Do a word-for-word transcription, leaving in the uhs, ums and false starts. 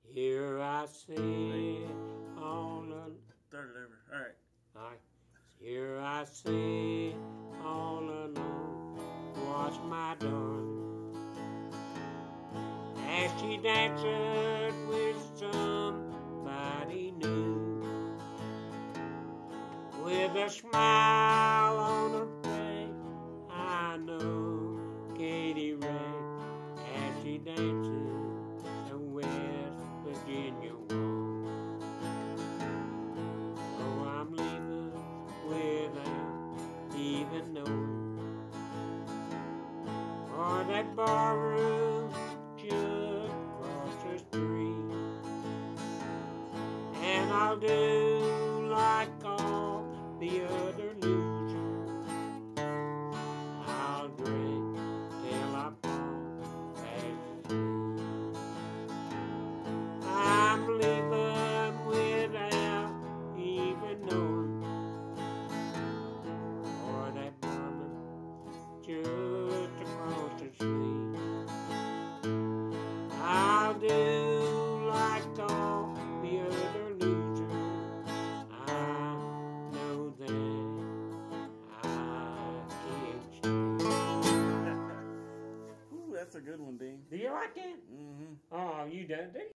Here I sit on a Third over. All right. all right. Here I sit on a low, watch my dawn as she dances with somebody new, with a smile on her face. I know Katie Ray as she dances the West Virginia Waltz. Oh, I'm leaving without even knowing, for that barroom just across the street, and I'll do like all the other losers. I'll drink till I fall fast asleep. I'm leaving without even knowing, for that woman just across the street. I'll do like all the other losers. I know that I can't stay. Ooh, that's a good one, Dean. Do you like that? Mm-hmm. Oh, you done?